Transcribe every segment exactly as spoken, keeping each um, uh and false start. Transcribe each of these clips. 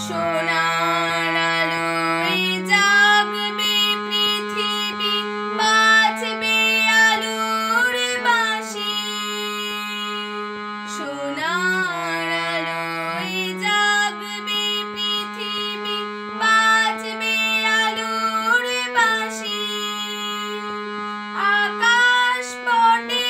সোনার আলোয় জাগবে পৃথিবী, বাজবে আলোর বাঁশি। সোনার আলোয় জাগবে পৃথিবী, বাজবে আলোর বাঁশি। আকাশ পটে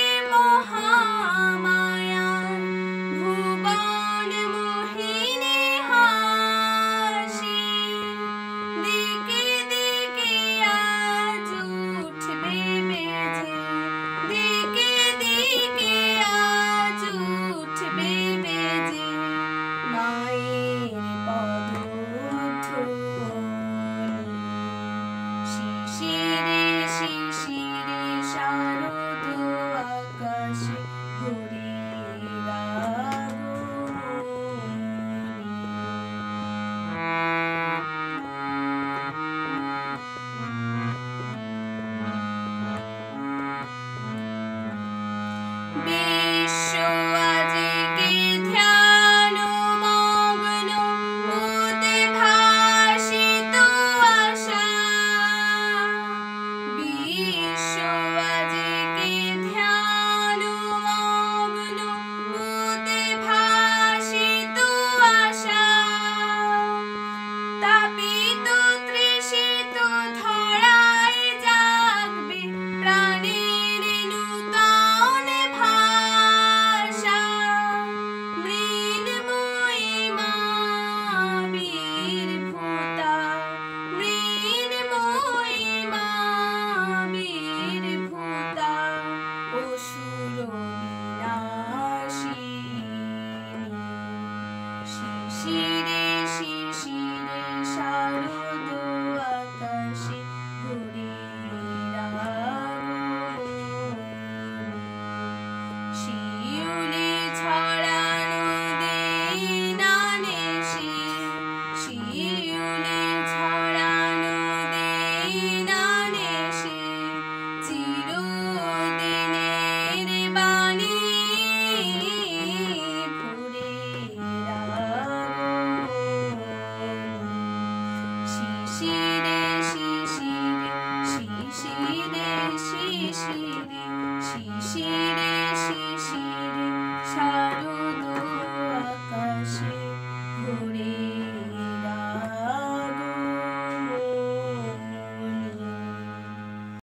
মহামায়ার ভুবন মোহিনী হাসি। দিকে দিকে আজ উঠবে বেজে, দিকে দিকে আজ উঠবে বেজে মায়ের পদধ্বনি। শিশিরে শিশিরে শারদ আকাশে হরির আগমনী। বিশ্ব আজকে ধ্যান মগ্ন, মোতে ভাসিত আশা। বিশ্ব আজকে ধ্যান মগ্ন, মোতে ভাসিত আশা। তাপিত তৃষিত ধরায় জাগবে প্রাণের নূতন ভাষা। মৃন্ময়ী মা বীরভূতা, মৃন্ময়ী মা বীরভূতা, অসুর বিনাশিনী। শিশির